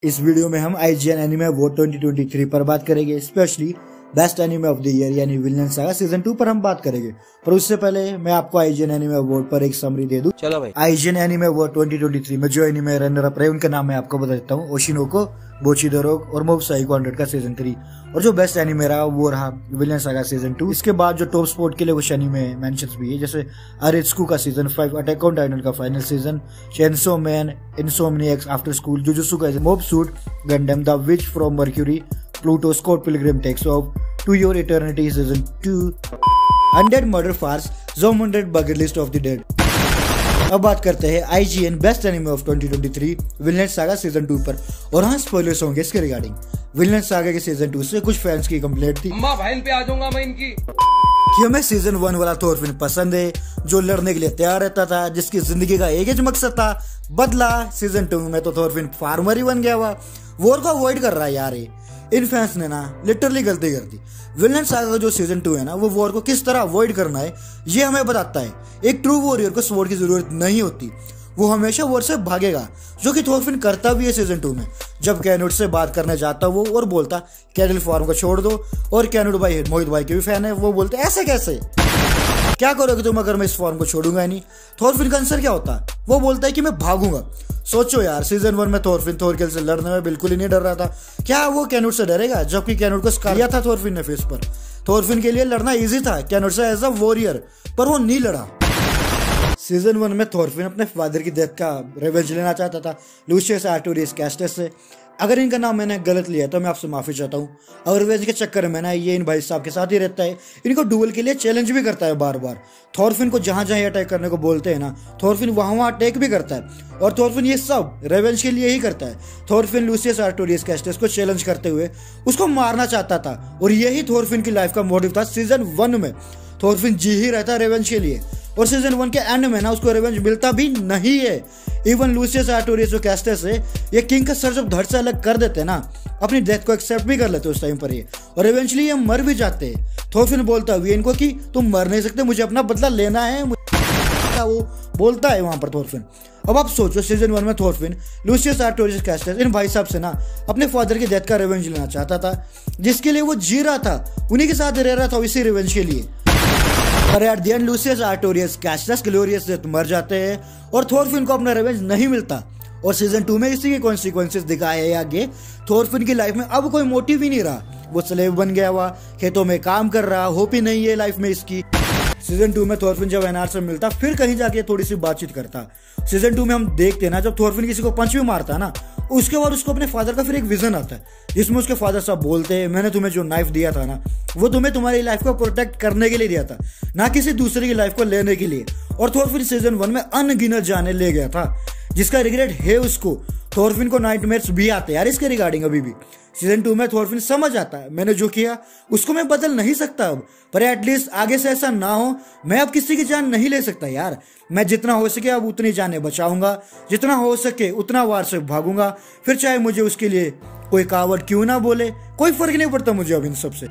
इस वीडियो में हम IGN एनिमे अवार्ड 2023 पर बात करेंगे, specially best anime of the year यानी विनलैंड सागा सीजन 2 पर हम बात करेंगे। पर उससे पहले मैं आपको IGN एनिमे अवार्ड पर एक समरी दे दूं। चलो भाई। IGN एनिमे अवार्ड 2023 में जो एनिमे रनर अप रहे उनका नाम मैं आपको बता देता हूँ। ओशिनोको, बोचिदोरोक और मोब साइको 100 का सीजन 3। और जो बेस्ट एनिमे रहा वो रहा विनलैंड सागा सीजन 2। इसके बाद जो टॉप स्पॉट के लिए कुछ एनिमे मेंशंस भी है, जैसे अरेत्सुको का सीजन 5, अटैक ऑन टाइटन का final season, Chainsaw Man, Insomniacs After School, Jujutsu Kaisen, Mob Suit Gundam, the witch from Mercury, Pluto, Scott Pilgrim takes off, to your eternity season 2, undead murder farce, ज़ोमंडेड bucket list of the dead. अब बात करते हैं IGN best anime of 2023 Vinland Saga season 2 पर। और हाँ, spoilers होंगे इसके रिगार्डिंग। विनलैंड सागा के सीजन 2 से कुछ फैंस की कंप्लेंट थी बहन पे आ जाऊंगा मैं इनकी कि हमें सीजन 1 वाला थोरफिन पसंद है, जो लड़ने के लिए तैयार रहता था, जिसकी जिंदगी का एक ही मकसद था बदला। सीजन 2 में तो थोरफिन फार्मर ही बन गया हुआ, वॉर को अवॉइड कर रहा है यार। इन फैंस ने ना लिटरली गलती कर दी। विनलैंड सागा का जो सीजन 2 है ना, वो वॉर को किस तरह अवॉइड करना है ये हमें बताता है। एक ट्रू वॉरियर को स्वॉर्ड की जरूरत नहीं होती, वो हमेशा वॉर से भागेगा, जो कि थोरफिन करता भी है सीजन 2 में। जब कैनुट से बात करने जाता वो और बोलता कैटल फार्म को छोड़ दो, और कैनुट भाई मोहित भाई के भी फैन है, वो बोलते ऐसे कैसे, क्या करोगे तुम अगर मैं इस फॉर्म को छोड़ूंगा नहीं। थोरफिन का आंसर क्या होता, वो बोलता है कि मैं भागूंगा। सोचो यार, सीजन 1 में थोरफिन थोरकेल से लड़ने में बिल्कुल ही नहीं डर रहा था। क्या वो कैनुट से डरेगा, जबकि कैनुट को स्कार दिया था थोरफिन ने फेस पर। थोरफिन के लिए लड़ना इजी था कैनुट से एज अ वॉरियर, पर वो नहीं लड़ा। सीजन 1 में थोरफिन अपने फादर की डेथ का रिवेंज लेना चाहता था लूसियस आर्टोरियस कैस्टस से। अगर इनका नाम मैंने गलत लिया तो मैं आपसे माफी चाहता हूँ। और रिवेंज के चक्कर में ना ये इन भाई साहब के साथ ही रहता है, इनको डुएल के लिए चैलेंज भी करता है बार बार। थोरफिन को जहां जहां अटैक करने को बोलते हैं ना, थोरफिन वहां अटैक भी करता है। और थोरफिन ये सब रिवेंज के लिए ही करता है। थोरफिन लूसियस आर्टोरियस कैस्टस को चैलेंज करते हुए उसको मारना चाहता था, और यही थोरफिन की लाइफ का मोटिव था। सीजन 1 में थोरफिन जी ही रहता रिवेंज के लिए, और सीजन 1 के एंड में ना उसको रिवेंज मिलता भी नहीं है। इवन लूसियस आर्टोरियस जो कैस्टस है, ये किंग का सर जब धड़ से अलग कर देते ना, अपनी डेथ को एक्सेप्ट भी कर लेते उस टाइम पर ये, और इवेंचुअली ये मर भी जाते हैं। थोरफिन बोलता है इनको कि तुम मर नहीं सकते, मुझे अपना बदला लेना है, वो बोलता है वहां पर थोरफिन। अब आप सोचो, सीजन 1 में थोरफिन लूसियस आर्टोरियस कैस्टस इन भाई साहब से ना अपने फादर की डेथ का रिवेंज लेना चाहता था, जिसके लिए वो जी रहा था, उन्हीं के साथ रह रहा था इसी रिवेंज के लिए। पर at the end Lucius Artorius Castus glorious death मर जाते हैं, और थोरफिन को अपना रिवेंज नहीं मिलता। और सीजन 2 में इसी के कॉन्सिक्वेंसेस दिखाए हैं आगे। थोरफिन की लाइफ में अब कोई मोटिव ही नहीं रहा, वो स्लेव बन गया हुआ, खेतों में काम कर रहा, होप ही नहीं है लाइफ में इसकी। सीजन 2 में थोरफिन जब एनआर से मिलता, फिर कहीं जाके थोड़ी सी बातचीत करता। सीजन 2 में हम देखते ना, जब थोरफिन किसी को पंच भी मारता ना, उसके बाद उसको अपने फादर का फिर एक विजन आता है, जिसमें उसके फादर साहब बोलते हैं मैंने तुम्हें जो नाइफ दिया था ना, वो तुम्हें तुम्हारी लाइफ को प्रोटेक्ट करने के लिए दिया था, ना किसी दूसरे की लाइफ को लेने के लिए। और थोरफिन सीजन 1 में अनगिनत जाने ले गया था, जिसका रिग्रेट है उसको। थोरफिन को नाइटमेयर्स भी आते हैं यार इसके रिगार्डिंग अभी भी। सीजन 2 में थोरफिन समझ आता है मैंने जो किया उसको मैं बदल नहीं सकता अब, पर एटलीस्ट आगे से ऐसा ना हो। मैं अब किसी की जान नहीं ले सकता यार, मैं जितना हो सके अब उतनी जानें बचाऊंगा, जितना हो सके उतना वार से भागूंगा, फिर चाहे मुझे उसके लिए कोई कावड़ क्यों ना बोले, कोई फर्क नहीं पड़ता मुझे अब इन सबसे।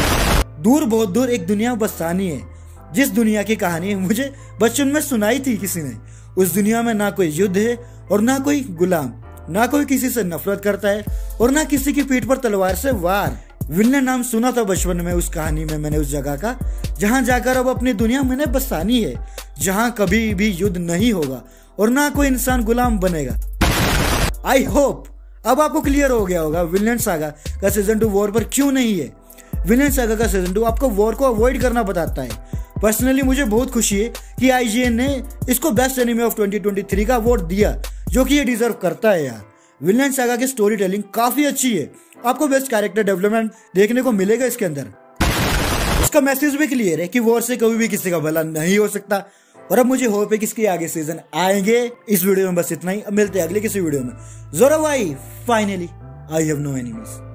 दूर बहुत दूर एक दुनिया बसानी है, जिस दुनिया की कहानी मुझे बचपन में सुनाई थी किसी ने। उस दुनिया में ना कोई युद्ध है और ना कोई गुलाम, ना कोई किसी से नफरत करता है और ना किसी की पीठ पर तलवार से वार। विनलैंड नाम सुना था बचपन में उस कहानी में मैंने, उस जगह का जहां जाकर अब अपनी दुनिया मैंने बसानी है, जहां कभी भी युद्ध नहीं होगा और ना कोई इंसान गुलाम बनेगा। आई होप अब आपको क्लियर हो गया होगा विनलैंड सागा का सीजन 2 वॉर पर क्यों नहीं है। विनलैंड सागा का सीजन 2 आपको वॉर को अवॉइड करना बताता है। पर्सनली मुझे बहुत खुशी है कि IGN ने इसको बेस्ट एनिमे ऑफ 2023 का अवार्ड दिया, जो कि ये डिजर्व करता है यार। विनलैंड सागा की स्टोरी टेलिंग काफी अच्छी है, आपको बेस्ट कैरेक्टर डेवलपमेंट देखने को मिलेगा इसके अंदर। इसका मैसेज भी क्लियर है कि वॉर से कभी भी किसी का भला नहीं हो सकता। और अब मुझे होप है कि इसके आगे सीजन आएंगे। इस वीडियो में बस इतना ही, अब मिलते हैं अगले किसी वीडियो में। जोरा भाई finally I have no enemies.